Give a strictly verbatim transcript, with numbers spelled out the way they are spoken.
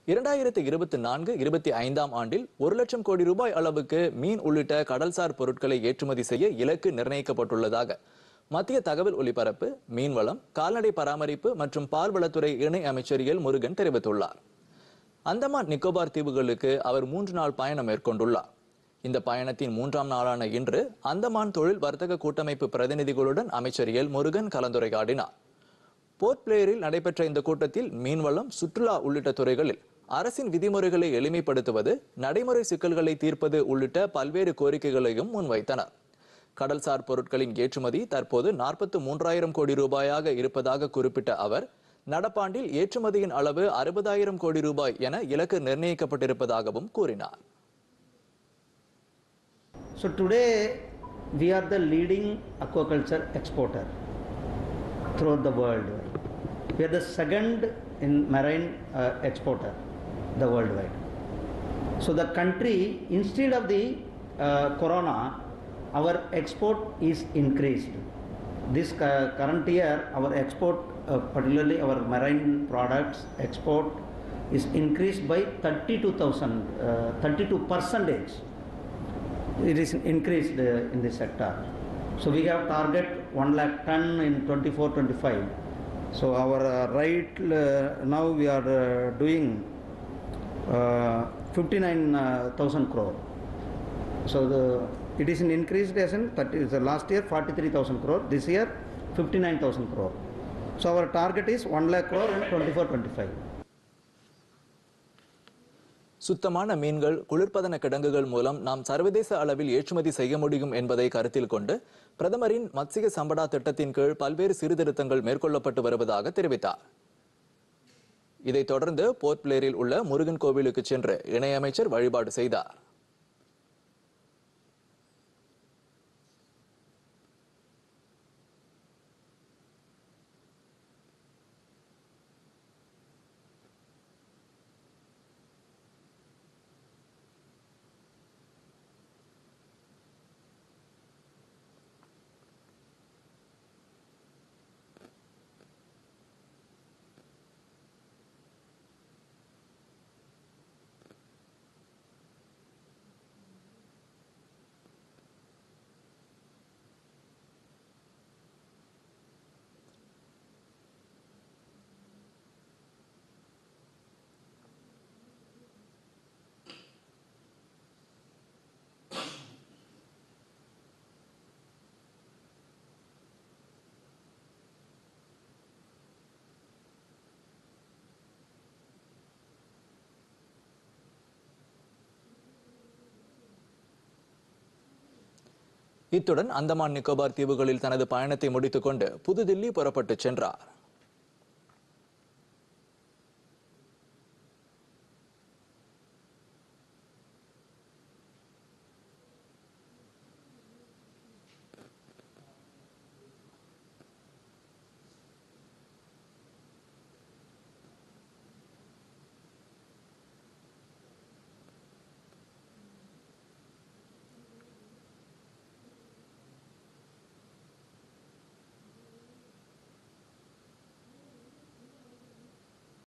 இரண்டாயிரத்தி இருபத்தி நான்கு இருபத்தி ஐந்தாம் ஆண்டில் ஒரு லட்சம் கோடி ரூபாய் அளவுக்கு மீன் உள்ளிட்ட கடல்சார் பொருட்களை ஏற்றுமதி செய்ய இலக்கு நிர்ணயிக்கப்பட்டுள்ளதாக மத்திய தகவல் ஒலிபரப்பு, மீன்வளம், கால்நடை பராமரிப்பு மற்றும் பால்வளத்துறை இணை அமைச்சர் எல் முருகன் தெரிவித்துள்ளார். அந்தமான் நிக்கோபார் தீவுகளுக்கு அவர் மூன்று நாள் பயணம் மேற்கொண்டுள்ளார். இந்த பயணத்தின் மூன்றாம் நாளான இன்று அந்தமான் தொழில் வர்த்தக கூட்டமைப்பு பிரதிநிதிகளுடன் அமைச்சர் எல் முருகன் கலந்துரையாடினார். போர்ட் பிளேயரில் நடைபெற்ற இந்த கூட்டத்தில் மீன்வளம், சுற்றுலா உள்ளிட்ட துறைகளில் அரசின் விதிமுறைகளை எளிமைப்படுத்துவது, நடைமுறை சிக்கல்களை தீர்ப்பது உள்ளிட்ட பல்வேறு கோரிக்கைகளையும் முன்வைத்தனர். கடல்சார் பொருட்களின் ஏற்றுமதி தற்போது நாற்பத்தி மூன்றாயிரம் கோடி ரூபாயாக இருப்பதாக குறிப்பிட்ட அவர், நடப்பாண்டில் ஏற்றுமதியின் அளவு அறுபதாயிரம் கோடி ரூபாய் என இலக்கு நிர்ணயிக்கப்பட்டிருப்பதாகவும் கூறினார். So today we are the leading aquaculture exporter throughout the world. We are the second in marine uh, exporter the worldwide. So the country, instead of the uh, corona, our export is increased. This uh, current year our export, uh, particularly our marine products export, is increased by thirty-two thousand, uh, thirty-two percentage. It is increased uh, in this sector. So we have target one lakh ton in twenty-four twenty-five. So our uh, right uh, now we are uh, doing uh, fifty-nine thousand crore. So the it is an increased as in thirty, the last year forty-three thousand crore, this year fifty-nine thousand crore. So our target is one lakh crore in twenty-four twenty-five. சுத்தமான மீன்கள், குளிர்பதன கிடங்குகள் மூலம் நாம் சர்வதேச அளவில் ஏற்றுமதி செய்ய முடியும் என்பதை கருத்தில் கொண்டு பிரதமரின் மத்சிய சம்படா திட்டத்தின் கீழ் பல்வேறு சீர்திருத்தங்கள் மேற்கொள்ளப்பட்டு வருவதாக தெரிவித்தார். இதைத் தொடர்ந்து போர்ட் பிளேரில் உள்ள முருகன் கோவிலுக்கு சென்று இணையமைச்சர் வழிபாடு செய்தார். இத்துடன் அந்தமான் நிக்கோபார் தீவுகளில் தனது பயணத்தை முடித்துக் கொண்டு புதுதில்லி புறப்பட்டு சென்றார்.